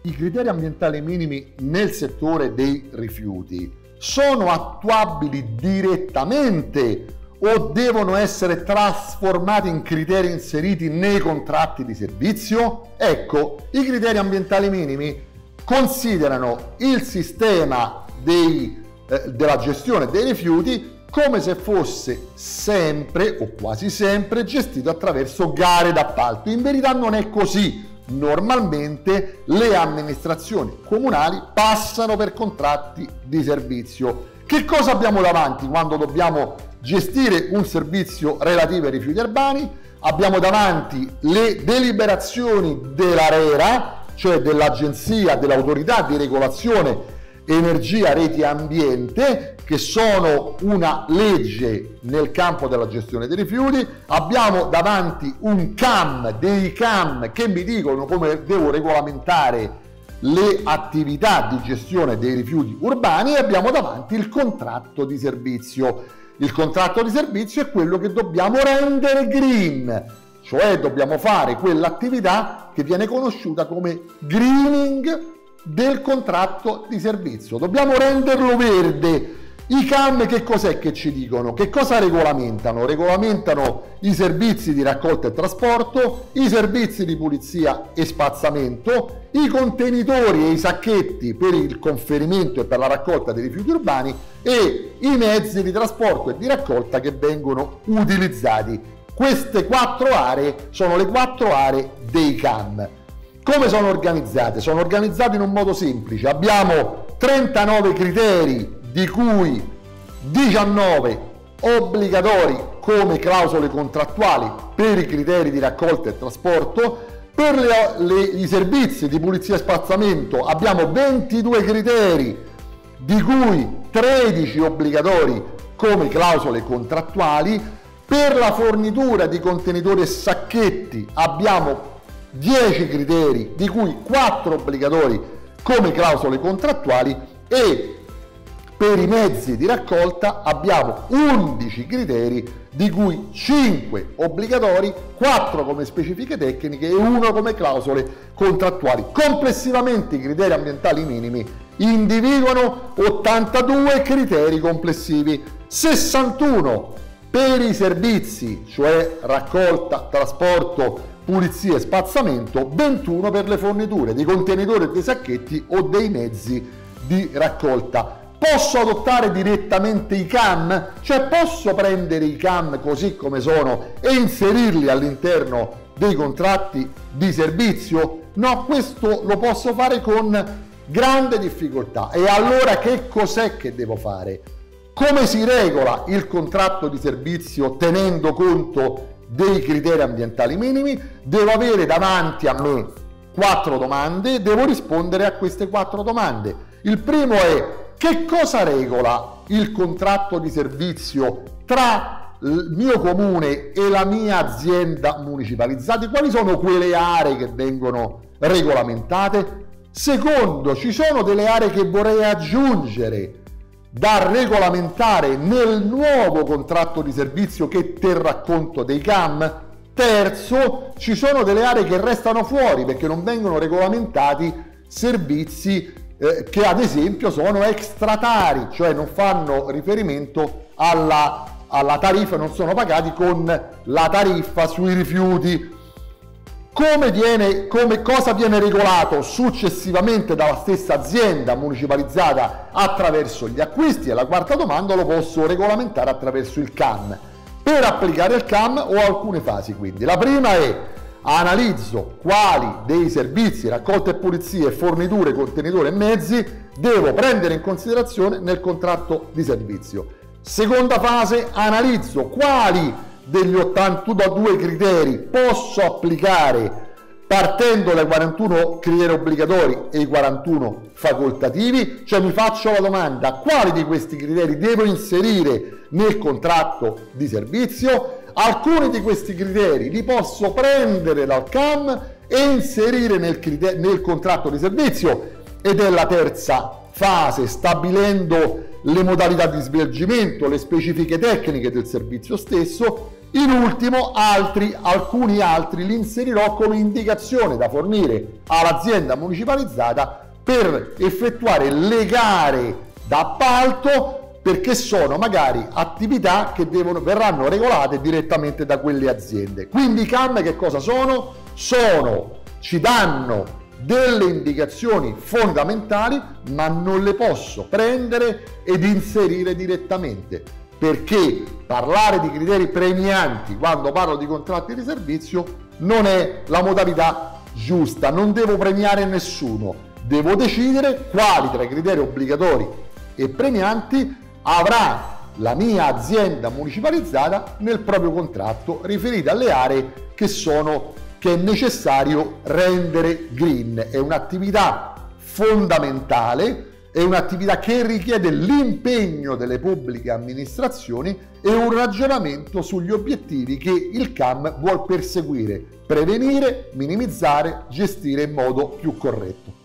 I criteri ambientali minimi nel settore dei rifiuti sono attuabili direttamente o devono essere trasformati in criteri inseriti nei contratti di servizio? Ecco, i criteri ambientali minimi considerano il sistema della gestione dei rifiuti come se fosse sempre o quasi sempre gestito attraverso gare d'appalto. In verità non è così. Normalmente le amministrazioni comunali passano per contratti di servizio. Che cosa abbiamo davanti quando dobbiamo gestire un servizio relativo ai rifiuti urbani? Abbiamo davanti le deliberazioni dell'ARERA, cioè dell'Agenzia dell'Autorità di Regolazione Energia, Reti e Ambiente, che sono una legge nel campo della gestione dei rifiuti. Abbiamo davanti un CAM, dei CAM che mi dicono come devo regolamentare le attività di gestione dei rifiuti urbani, e abbiamo davanti il contratto di servizio. Il contratto di servizio è quello che dobbiamo rendere green, cioè dobbiamo fare quell'attività che viene conosciuta come greening del contratto di servizio, dobbiamo renderlo verde. I CAM che cos'è che ci dicono? Che cosa regolamentano? Regolamentano i servizi di raccolta e trasporto, i servizi di pulizia e spazzamento, i contenitori e i sacchetti per il conferimento e per la raccolta dei rifiuti urbani e i mezzi di trasporto e di raccolta che vengono utilizzati. Queste 4 aree sono le 4 aree dei CAM. Come sono organizzate? Sono organizzate in un modo semplice. Abbiamo 39 criteri, di cui 19 obbligatori come clausole contrattuali per i criteri di raccolta e trasporto. Per i servizi di pulizia e spazzamento abbiamo 22 criteri, di cui 13 obbligatori come clausole contrattuali. Per la fornitura di contenitori e sacchetti abbiamo 10 criteri, di cui 4 obbligatori come clausole contrattuali, e per i mezzi di raccolta abbiamo 11 criteri, di cui 5 obbligatori, 4 come specifiche tecniche e 1 come clausole contrattuali. Complessivamente i criteri ambientali minimi individuano 82 criteri complessivi, 61 per i servizi, cioè raccolta, trasporto, pulizia e spazzamento, 21 per le forniture di contenitori e dei sacchetti o dei mezzi di raccolta. Posso adottare direttamente i CAM? Cioè posso prendere i CAM così come sono e inserirli all'interno dei contratti di servizio? No, questo lo posso fare con grande difficoltà. E allora che cos'è che devo fare? Come si regola il contratto di servizio tenendo conto dei criteri ambientali minimi? Devo avere davanti a me 4 domande, devo rispondere a queste 4 domande. Il primo è: che cosa regola il contratto di servizio tra il mio comune e la mia azienda municipalizzata? Quali sono quelle aree che vengono regolamentate? Secondo, ci sono delle aree che vorrei aggiungere da regolamentare nel nuovo contratto di servizio che terrà conto dei CAM? Terzo, ci sono delle aree che restano fuori perché non vengono regolamentati servizi che ad esempio sono extratari, cioè non fanno riferimento alla tariffa, non sono pagati con la tariffa sui rifiuti. Cosa viene regolato successivamente dalla stessa azienda municipalizzata attraverso gli acquisti? E la quarta domanda: lo posso regolamentare attraverso il CAM. Per applicare il CAM ho alcune fasi, quindi la prima è: analizzo quali dei servizi, raccolta e pulizia, forniture, contenitori e mezzi devo prendere in considerazione nel contratto di servizio. Seconda fase: analizzo quali degli 82 criteri posso applicare partendo dai 41 criteri obbligatori e i 41 facoltativi, cioè mi faccio la domanda: quali di questi criteri devo inserire nel contratto di servizio? Alcuni di questi criteri li posso prendere dal CAM e inserire nel contratto di servizio, ed è la terza fase, stabilendo le modalità di svolgimento, le specifiche tecniche del servizio stesso. In ultimo, alcuni altri li inserirò come indicazione da fornire all'azienda municipalizzata per effettuare le gare d'appalto, perché sono magari attività che verranno regolate direttamente da quelle aziende. Quindi i CAM che cosa sono? Ci danno delle indicazioni fondamentali, ma non le posso prendere ed inserire direttamente, perché parlare di criteri premianti quando parlo di contratti di servizio non è la modalità giusta. Non devo premiare nessuno, devo decidere quali tra i criteri obbligatori e premianti avrà la mia azienda municipalizzata nel proprio contratto, riferite alle aree che è necessario rendere green. È un'attività fondamentale, è un'attività che richiede l'impegno delle pubbliche amministrazioni e un ragionamento sugli obiettivi che il CAM vuol perseguire: prevenire, minimizzare, gestire in modo più corretto.